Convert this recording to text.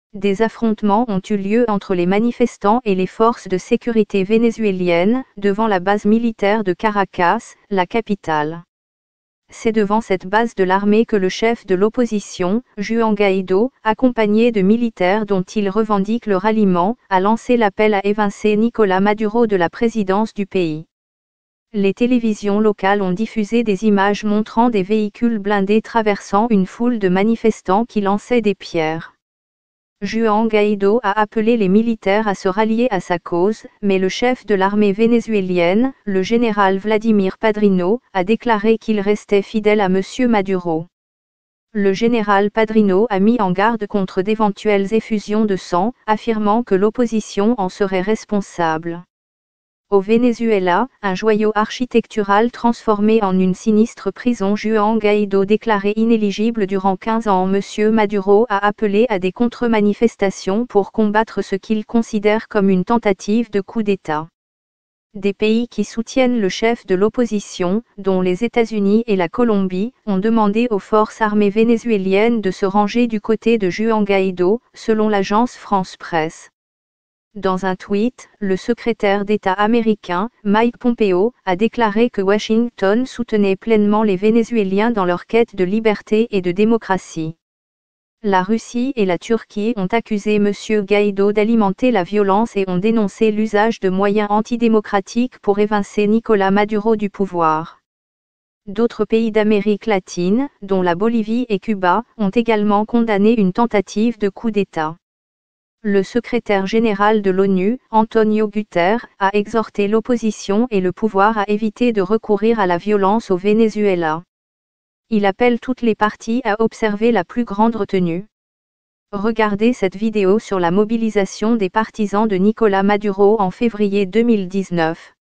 Des affrontements ont eu lieu entre les manifestants et les forces de sécurité vénézuéliennes, devant la base militaire de Caracas, la capitale. C'est devant cette base de l'armée que le chef de l'opposition, Juan Guaidó, accompagné de militaires dont il revendique le ralliement, a lancé l'appel à évincer Nicolás Maduro de la présidence du pays. Les télévisions locales ont diffusé des images montrant des véhicules blindés traversant une foule de manifestants qui lançaient des pierres. Juan Guaidó a appelé les militaires à se rallier à sa cause, mais le chef de l'armée vénézuélienne, le général Vladimir Padrino, a déclaré qu'il restait fidèle à M. Maduro. Le général Padrino a mis en garde contre d'éventuelles effusions de sang, affirmant que l'opposition en serait responsable. Au Venezuela, un joyau architectural transformé en une sinistre prison. Juan Guaidó déclaré inéligible durant 15 ans. M. Maduro a appelé à des contre-manifestations pour combattre ce qu'il considère comme une tentative de coup d'État. Des pays qui soutiennent le chef de l'opposition, dont les États-Unis et la Colombie, ont demandé aux forces armées vénézuéliennes de se ranger du côté de Juan Guaidó, selon l'agence France Presse. Dans un tweet, le secrétaire d'État américain, Mike Pompeo, a déclaré que Washington soutenait pleinement les Vénézuéliens dans leur quête de liberté et de démocratie. La Russie et la Turquie ont accusé M. Guaidó d'alimenter la violence et ont dénoncé l'usage de moyens antidémocratiques pour évincer Nicolás Maduro du pouvoir. D'autres pays d'Amérique latine, dont la Bolivie et Cuba, ont également condamné une tentative de coup d'État. Le secrétaire général de l'ONU, Antonio Guterres, a exhorté l'opposition et le pouvoir à éviter de recourir à la violence au Venezuela. Il appelle toutes les parties à observer la plus grande retenue. Regardez cette vidéo sur la mobilisation des partisans de Nicolás Maduro en février 2019.